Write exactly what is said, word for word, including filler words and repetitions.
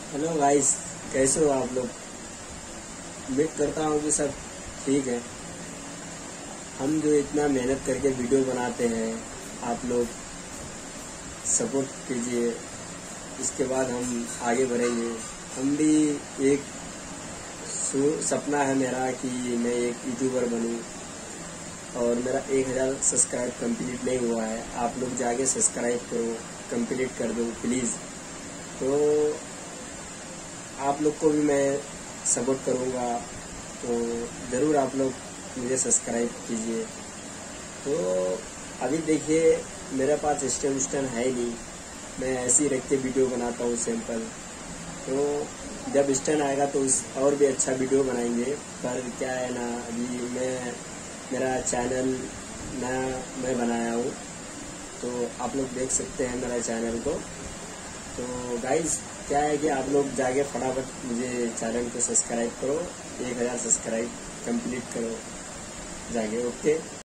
Hello guys, कैसे हो आप लोग। उम्मीद करता हूँ कि सब ठीक है। हम जो इतना मेहनत करके वीडियो बनाते हैं, आप लोग सपोर्ट कीजिए। इसके बाद हम आगे बढ़ेंगे। हम भी एक सपना है मेरा कि मैं एक यूट्यूबर बनूं, और मेरा एक हज़ार सब्सक्राइब कंप्लीट नहीं हुआ है। आप लोग जाके सब्सक्राइब करो, कंप्लीट कर दो प्लीज़। तो आप लोग को भी मैं सपोर्ट करूँगा, तो ज़रूर आप लोग मुझे सब्सक्राइब कीजिए। तो अभी देखिए, मेरे पास स्टैंड स्टैंड है ही नहीं, मैं ऐसे ही रख के वीडियो बनाता हूँ सिंपल। तो जब स्टैंड आएगा तो उस और भी अच्छा वीडियो बनाएंगे। पर क्या है ना, अभी मैं मेरा चैनल नया मैं बनाया हूँ, तो आप लोग देख सकते हैं मेरा चैनल को। तो गाइस, क्या है कि आप लोग जाके फटाफट मुझे चैनल को सब्सक्राइब करो, एक हज़ार सब्सक्राइब कंप्लीट करो जाके। ओके।